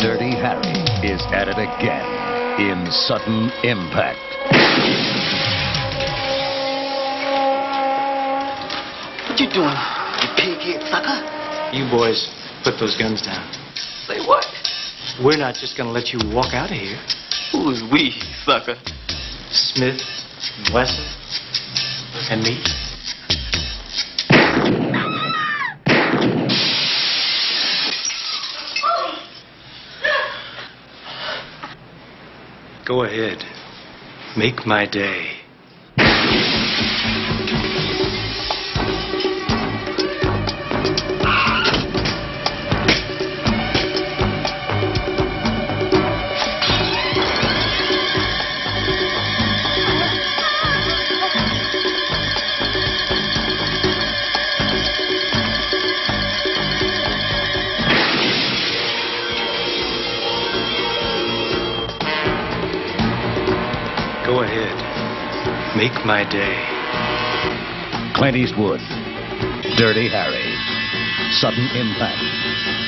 Dirty Harry is at it again in Sudden Impact. What you doing, you pighead sucker? You boys put those guns down. Say what? We're not just gonna let you walk out of here. Who's we, sucker? Smith, Wesson, and me. Go ahead. Make my day. Go ahead. Make my day. Clint Eastwood, Dirty Harry, Sudden Impact.